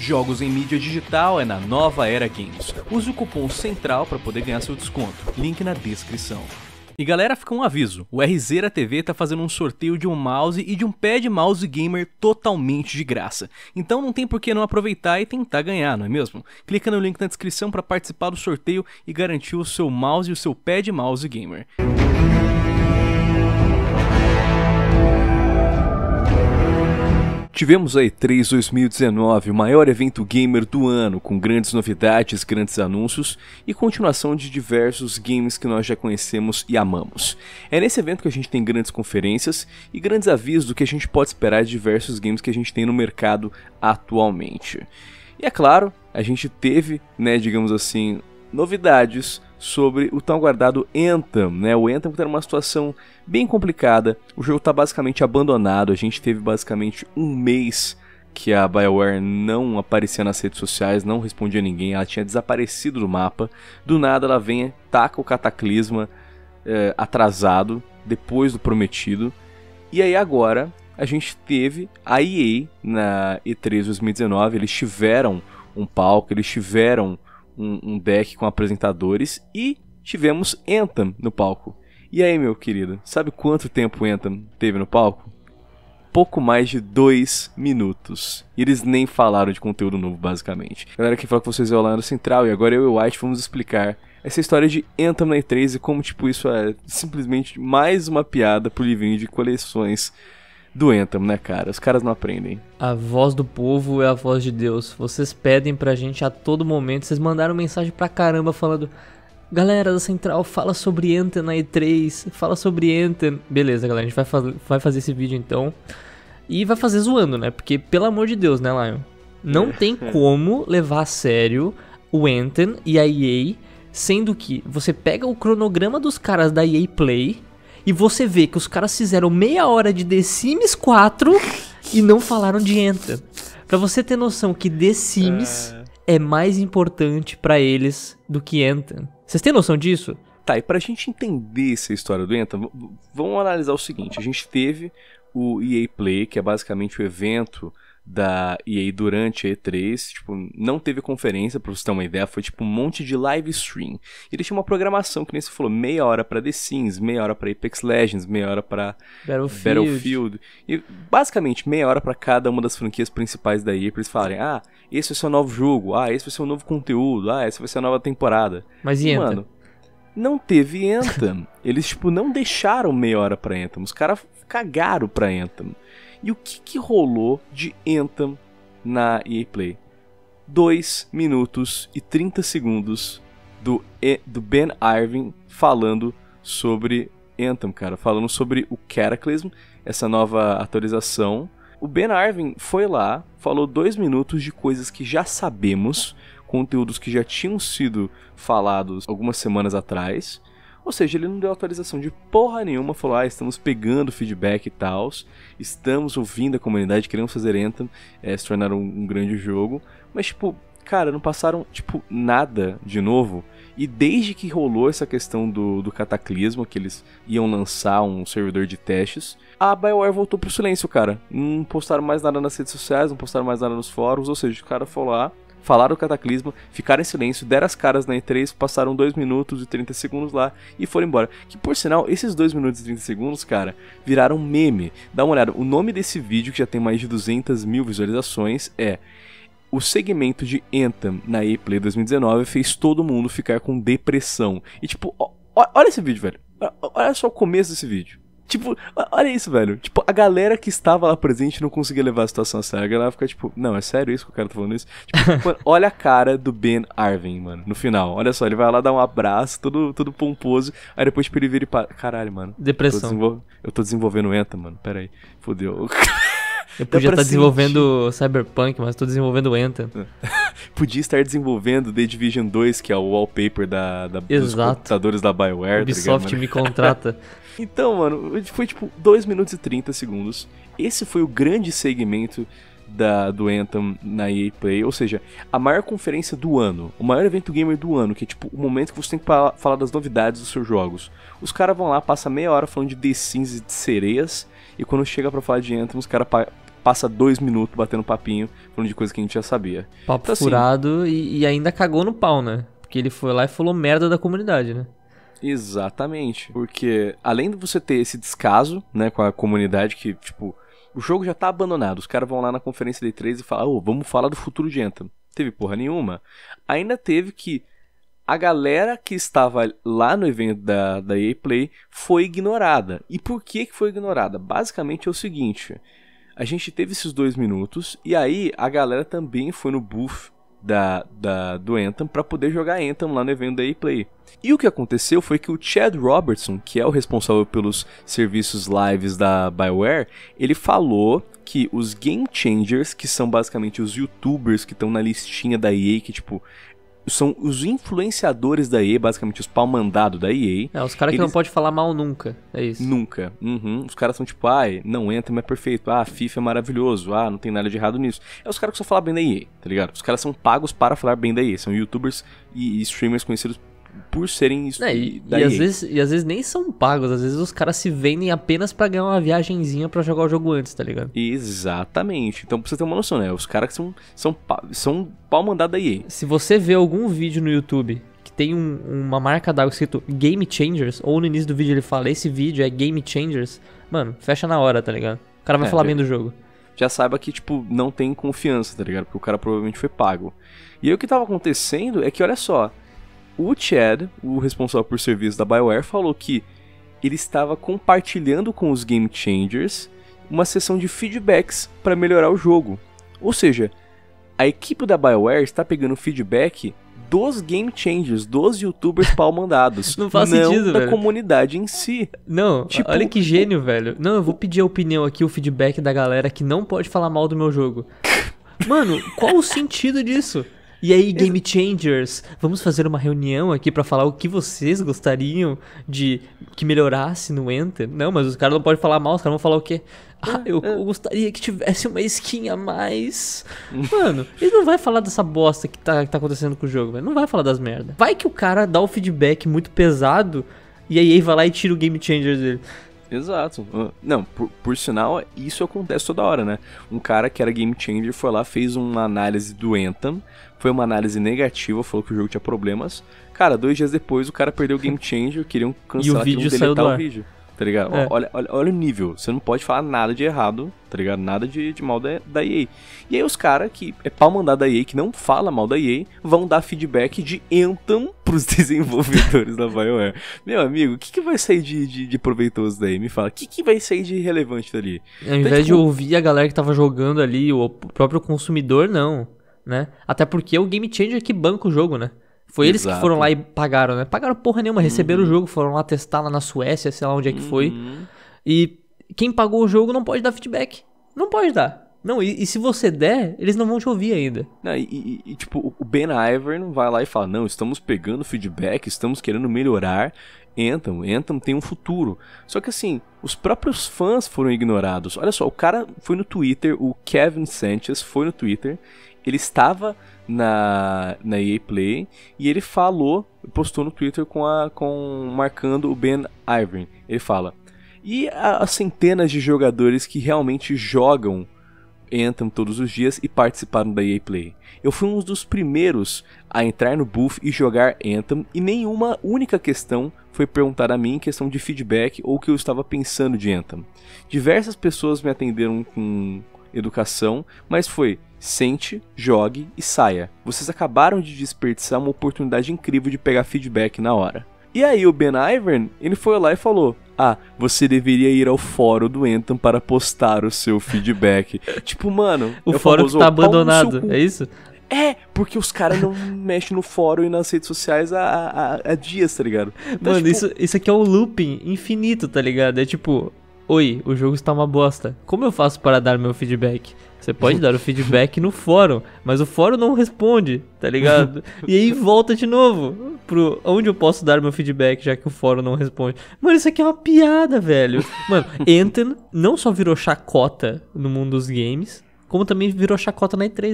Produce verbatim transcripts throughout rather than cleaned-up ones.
Jogos em mídia digital é na Nova Era Games. Use o cupom CENTRAL para poder ganhar seu desconto. Link na descrição. E galera, fica um aviso, o R Zera T V tá fazendo um sorteio de um mouse e de um pad mouse gamer totalmente de graça. Então não tem por que não aproveitar e tentar ganhar, não é mesmo? Clica no link na descrição para participar do sorteio e garantir o seu mouse e o seu pad mouse gamer. Tivemos a E três dois mil e dezenove, o maior evento gamer do ano, com grandes novidades, grandes anúncios e continuação de diversos games que nós já conhecemos e amamos. É nesse evento que a gente tem grandes conferências e grandes avisos do que a gente pode esperar de diversos games que a gente tem no mercado atualmente. E é claro, a gente teve, né, digamos assim, novidades sobre o tão aguardado Anthem, né? O Anthem está numa situação bem complicada, o jogo está basicamente abandonado, a gente teve basicamente um mês que a BioWare não aparecia nas redes sociais, não respondia a ninguém, ela tinha desaparecido do mapa, do nada ela vem, taca o Cataclisma é, atrasado, depois do prometido, e aí agora a gente teve a E A na E três dois mil e dezenove, eles tiveram um palco, eles tiveram Um, um deck com apresentadores e tivemos Anthem no palco. E aí, meu querido, sabe quanto tempo o Anthem teve no palco? Pouco mais de dois minutos. E eles nem falaram de conteúdo novo, basicamente. Galera, quem fala com vocês é o Orlando Central e agora eu e o White vamos explicar essa história de Anthem na E três e como, tipo, isso é simplesmente mais uma piada pro livrinho de coleções do Anthem, né, cara? Os caras não aprendem. A voz do povo é a voz de Deus. Vocês pedem pra gente a todo momento. Vocês mandaram mensagem pra caramba falando: galera da Central, fala sobre Anthem na E três. Fala sobre Anthem. Beleza, galera, a gente vai, faz... vai fazer esse vídeo então. E vai fazer zoando, né? Porque, pelo amor de Deus, né, Lion? Não tem como levar a sério o Anthem e a E A, sendo que você pega o cronograma dos caras da E A Play e você vê que os caras fizeram meia hora de The Sims quatro e não falaram de Anthem. Pra você ter noção que The Sims uh... é mais importante pra eles do que Anthem. Vocês têm noção disso? Tá, e pra gente entender essa história do Anthem, vamos analisar o seguinte. A gente teve o E A Play, que é basicamente o evento da E A durante a E três, tipo, não teve conferência, pra você ter uma ideia, foi tipo um monte de live stream. E eles tinham uma programação, que nem você falou, meia hora pra The Sims, meia hora pra Apex Legends, meia hora pra Battlefield, Battlefield e basicamente meia hora pra cada uma das franquias principais da E A, pra eles falarem, ah, esse vai ser o novo jogo, ah, esse vai ser o novo conteúdo, ah, essa vai ser a nova temporada. Mas e Anthem? Mano, não teve Anthem. Eles, tipo, não deixaram meia hora pra Anthem, os caras cagaram pra Anthem. E o que, que rolou de Anthem na E A Play? dois minutos e trinta segundos do, e, do Ben Irving falando sobre Anthem, cara. Falando sobre o Cataclysm, essa nova atualização. O Ben Irving foi lá, falou dois minutos de coisas que já sabemos, conteúdos que já tinham sido falados algumas semanas atrás. Ou seja, ele não deu atualização de porra nenhuma, falou, ah, estamos pegando feedback e tal, estamos ouvindo a comunidade, queremos fazer Anthem, é, se tornar um, um grande jogo, mas, tipo, cara, não passaram, tipo, nada de novo, e desde que rolou essa questão do, do Cataclisma, que eles iam lançar um servidor de testes, a BioWare voltou pro silêncio, cara, não postaram mais nada nas redes sociais, não postaram mais nada nos fóruns, ou seja, o cara falou lá, falaram o Cataclisma, ficaram em silêncio, deram as caras na E três, passaram dois minutos e trinta segundos lá e foram embora. Que, por sinal, esses dois minutos e trinta segundos, cara, viraram meme. Dá uma olhada, o nome desse vídeo, que já tem mais de duzentas mil visualizações, é: o segmento de Anthem na E A Play dois mil e dezenove fez todo mundo ficar com depressão. E, tipo, ó, ó, olha esse vídeo, velho. Olha só o começo desse vídeo. Tipo, olha isso, velho. Tipo, a galera que estava lá presente não conseguia levar a situação a sério. A galera fica tipo, não, é sério isso que o cara tá falando isso? Tipo, mano, olha a cara do Ben Irving, mano, no final. Olha só, ele vai lá dar um abraço, todo, todo pomposo. Aí depois tipo, ele vira e para... Caralho, mano. Depressão. Eu tô, desenvol... eu tô desenvolvendo Anthem, mano. Pera aí. Fodeu. Eu podia estar desenvolvendo Cyberpunk, mas tô desenvolvendo Anthem. Podia estar desenvolvendo The Division dois, que é o wallpaper da, da, dos computadores da BioWare. Ubisoft tá me contrata. Então, mano, foi tipo dois minutos e trinta segundos. Esse foi o grande segmento da, do Anthem na E A Play. Ou seja, a maior conferência do ano, o maior evento gamer do ano, que é tipo o momento que você tem que falar das novidades dos seus jogos. Os caras vão lá, passam meia hora falando de The Sims e de sereias, e quando chega pra falar de Anthem, os caras passa dois minutos batendo papinho, falando de coisa que a gente já sabia. Papo então, furado assim, e, e ainda cagou no pau, né? Porque ele foi lá e falou merda da comunidade, né? Exatamente. Porque além de você ter esse descaso, né, com a comunidade que, tipo, o jogo já tá abandonado. Os caras vão lá na conferência da E três e falam, ô, oh, vamos falar do futuro de Anthem. Teve porra nenhuma. Ainda teve que a galera que estava lá no evento da, da E A Play foi ignorada. E por que que foi ignorada? Basicamente é o seguinte, a gente teve esses dois minutos e aí a galera também foi no booth da, da, do Anthem para poder jogar Anthem lá no evento da E A Play. E o que aconteceu foi que o Chad Robertson, que é o responsável pelos serviços lives da BioWare, ele falou que os Game Changers, que são basicamente os YouTubers que estão na listinha da E A, que tipo... são os influenciadores da E A, basicamente os pau-mandados da E A. É, os caras que eles... não pode falar mal nunca, é isso. Nunca. Uhum. Os caras são tipo, ai, não, Anthem é perfeito, ah, FIFA é maravilhoso, ah, não tem nada de errado nisso. É os caras que só falam bem da E A, tá ligado? Os caras são pagos para falar bem da E A, são YouTubers e streamers conhecidos por serem isso é, e, da e, E A. às vezes, e às vezes nem são pagos, às vezes os caras se vendem apenas pra ganhar uma viagenzinha pra jogar o jogo antes, tá ligado? Exatamente. Então pra você ter uma noção, né? Os caras que são, são, são pau mandado da E A. Se você vê algum vídeo no YouTube que tem um, uma marca d'água escrito Game Changers, ou no início do vídeo ele fala, esse vídeo é Game Changers, mano, fecha na hora, tá ligado? O cara vai é, falar já, bem do jogo. Já saiba que, tipo, não tem confiança, tá ligado? Porque o cara provavelmente foi pago. E aí o que tava acontecendo é que, olha só, o Chad, o responsável por serviço da BioWare, falou que ele estava compartilhando com os Game Changers uma sessão de feedbacks para melhorar o jogo. Ou seja, a equipe da BioWare está pegando feedback dos Game Changers, dos YouTubers pau-mandados. Não faz não sentido, da velho. comunidade em si. Não, Tipo, olha que gênio, velho. Não, eu vou pedir a opinião aqui, o feedback da galera que não pode falar mal do meu jogo. Mano, qual o sentido disso? E aí, Game Changers, vamos fazer uma reunião aqui pra falar o que vocês gostariam de que melhorasse no Anthem? Não, mas os caras não podem falar mal, os caras vão falar o quê? Ah, eu, eu gostaria que tivesse uma skin a mais. Mano, ele não vai falar dessa bosta que tá, que tá acontecendo com o jogo, velho. Não vai falar das merda. Vai que o cara dá o feedback muito pesado e aí vai lá e tira o Game Changers dele. Exato. Não, por, por sinal, isso acontece toda hora, né? Um cara que era Game Changer foi lá, fez uma análise do Anthem, foi uma análise negativa, falou que o jogo tinha problemas. Cara, dois dias depois o cara perdeu o Game Changer, queriam cancelar, e o vídeo queriam saiu do deletar ar. o vídeo. Tá ligado? É. Olha, olha, olha o nível. Você não pode falar nada de errado, tá ligado? Nada de, de mal da, da E A. E aí os caras que é pau mandado da E A, que não fala mal da E A, vão dar feedback de Anthem pros desenvolvedores da BioWare. Meu amigo, o que, que vai sair de, de, de proveitoso daí? Me fala. O que, que vai sair de relevante dali? Ao invés então, de tipo... ouvir a galera que tava jogando ali, o próprio consumidor, não, né? Até porque é o Game Changer que banca o jogo, né? Foi eles Exato. que foram lá e pagaram, né? Pagaram porra nenhuma, receberam Uhum. o jogo, foram lá testar lá na Suécia, sei lá onde é que foi. Uhum. E quem pagou o jogo não pode dar feedback. Não pode dar. Não, e, e se você der, eles não vão te ouvir ainda. Não, e, e, e, tipo, o Ben Ivern vai lá e fala, não, estamos pegando feedback, estamos querendo melhorar Anthem, Anthem tem um futuro. Só que assim, os próprios fãs foram ignorados. Olha só, o cara foi no Twitter, o Kevin Sanchez foi no Twitter, ele estava na, na E A Play e ele falou, postou no Twitter com a, com, marcando o Ben Ivern. Ele fala, e as centenas de jogadores que realmente jogam Anthem todos os dias e participaram da E A Play. Eu fui um dos primeiros a entrar no booth e jogar Anthem e nenhuma única questão foi perguntada a mim em questão de feedback ou o que eu estava pensando de Anthem. Diversas pessoas me atenderam com educação, mas foi sente, jogue e saia. Vocês acabaram de desperdiçar uma oportunidade incrível de pegar feedback na hora. E aí o Ben Ivern, ele foi lá e falou, ah, você deveria ir ao fórum do Anthem para postar o seu feedback. Tipo, mano... O é fórum famoso, que tá pau no abandonado, seu cu. é isso? É, porque os caras não mexem no fórum e nas redes sociais há, há, há dias, tá ligado? Então, Mano, tipo, isso, isso aqui é um looping infinito, tá ligado? É tipo, oi, o jogo está uma bosta. Como eu faço para dar meu feedback? Você pode dar o feedback no fórum, mas o fórum não responde, tá ligado? E aí volta de novo pro onde eu posso dar meu feedback, já que o fórum não responde. Mano, isso aqui é uma piada, velho. Mano, Anthem não só virou chacota no mundo dos games, como também virou chacota na E três, velho.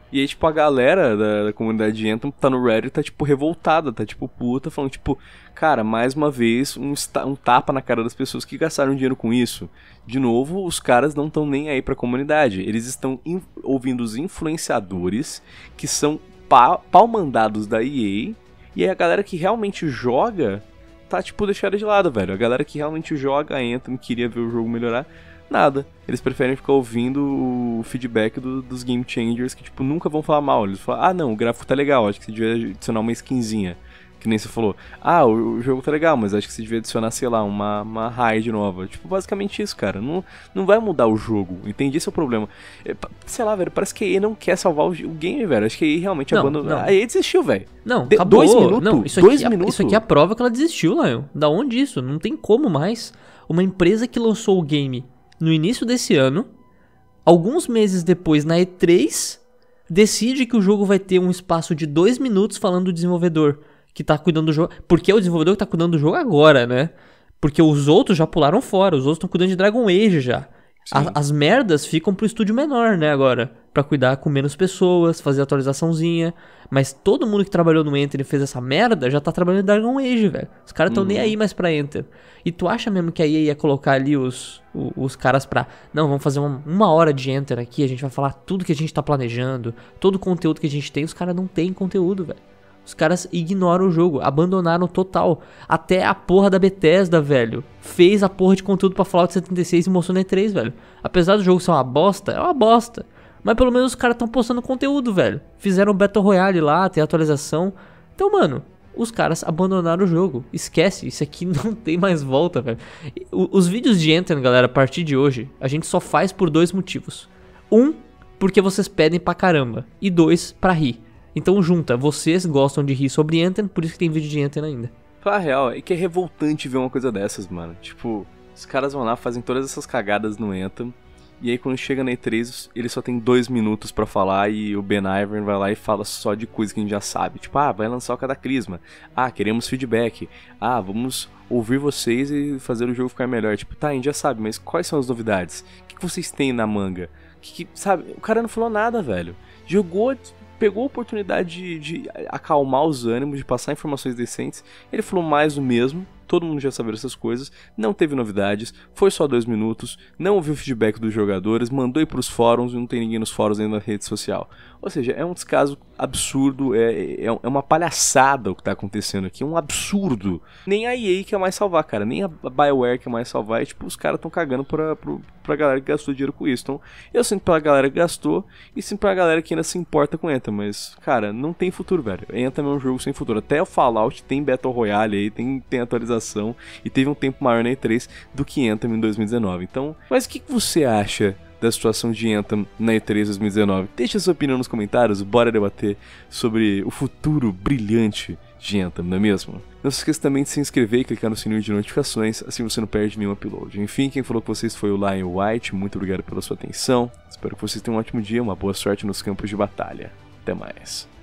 E aí, tipo, a galera da, da comunidade de Anthem tá no Reddit, tá, tipo, revoltada, tá, tipo, puta, falando, tipo, cara, mais uma vez, um, um tapa na cara das pessoas que gastaram dinheiro com isso. De novo, os caras não estão nem aí pra comunidade. Eles estão ouvindo os influenciadores, que são pa pau-mandados da E A, e aí a galera que realmente joga tá, tipo, deixada de lado, velho. A galera que realmente joga a Anthem, queria ver o jogo melhorar, nada. Eles preferem ficar ouvindo o feedback do, dos Game Changers, que, tipo, nunca vão falar mal. Eles falam, ah, não, o gráfico tá legal, acho que você devia adicionar uma skinzinha. Que nem você falou, ah, o, o jogo tá legal, mas acho que você devia adicionar, sei lá, uma, uma raid nova. Tipo, basicamente isso, cara. Não, não vai mudar o jogo, entendi, esse é o problema. É, sei lá, velho, parece que a E A não quer salvar o, o game, velho. Acho que a E A realmente não, abandonou. Não. A E A desistiu, velho. Não, De, acabou. Dois minutos, não, isso dois aqui, minutos. Isso aqui é a prova que ela desistiu, Lion. Da onde isso? Não tem como mais. Uma empresa que lançou o game no início desse ano, alguns meses depois, na E três, decide que o jogo vai ter um espaço de dois minutos falando do desenvolvedor que tá cuidando do jogo. Porque é o desenvolvedor que tá cuidando do jogo agora, né? Porque os outros já pularam fora, os outros estão cuidando de Dragon Age já. A, as merdas ficam pro estúdio menor, né, agora. Pra cuidar com menos pessoas, fazer atualizaçãozinha. Mas todo mundo que trabalhou no Enter e fez essa merda já tá trabalhando em Dragon Age, velho. Os caras tão uhum. nem aí mais pra Enter. E tu acha mesmo que a E A ia colocar ali os, os, os caras pra... Não, vamos fazer uma, uma hora de Enter aqui, a gente vai falar tudo que a gente tá planejando, todo o conteúdo que a gente tem. Os caras não tem conteúdo, velho. Os caras ignoram o jogo, abandonaram total. Até a porra da Bethesda, velho, fez a porra de conteúdo pra Fallout setenta e seis e mostrou na E três, velho. Apesar do jogo ser uma bosta, é uma bosta. Mas pelo menos os caras tão postando conteúdo, velho. Fizeram um Battle Royale lá, tem atualização. Então, mano, os caras abandonaram o jogo. Esquece, isso aqui não tem mais volta, velho. Os vídeos de Anthem, galera, a partir de hoje, a gente só faz por dois motivos. Um, porque vocês pedem pra caramba. E dois, pra rir. Então junta, vocês gostam de rir sobre Anthem, por isso que tem vídeo de Anthem ainda. Fala a real, é que é revoltante ver uma coisa dessas, mano. Tipo, os caras vão lá, fazem todas essas cagadas no Anthem, e aí quando chega na E três, ele só tem dois minutos pra falar, e o Ben Ivern vai lá e fala só de coisa que a gente já sabe. Tipo, ah, vai lançar o Cataclisma. Ah, queremos feedback. Ah, vamos ouvir vocês e fazer o jogo ficar melhor. Tipo, tá, a gente já sabe, mas quais são as novidades? O que, que vocês têm na manga? Que, que, sabe, o cara não falou nada, velho. Jogou... Pegou a oportunidade de, de acalmar os ânimos, de passar informações decentes. Ele falou mais do mesmo, todo mundo já sabia dessas coisas, não teve novidades, foi só dois minutos, não ouviu o feedback dos jogadores, mandou ir pros fóruns e não tem ninguém nos fóruns nem na rede social. Ou seja, é um descaso absurdo, é, é, é uma palhaçada o que tá acontecendo aqui, é um absurdo. Nem a E A quer mais salvar, cara, nem a BioWare quer mais salvar, e tipo, os caras tão cagando pra, pra, pra galera que gastou dinheiro com isso. Então, eu sinto pela galera que gastou, e sinto pra galera que ainda se importa com Anthem, mas, cara, não tem futuro, velho. Anthem é um jogo sem futuro. Até o Fallout tem Battle Royale aí, tem, tem atualização, e teve um tempo maior na E três do que Anthem em dois mil e dezenove. Então, mas o que, que você acha da situação de Anthem na E três dois mil e dezenove? Deixa a sua opinião nos comentários, bora debater sobre o futuro brilhante de Anthem, não é mesmo? Não se esqueça também de se inscrever e clicar no sininho de notificações, assim você não perde nenhum upload. Enfim, quem falou com vocês foi o Lion White, muito obrigado pela sua atenção, espero que vocês tenham um ótimo dia, uma boa sorte nos campos de batalha. Até mais.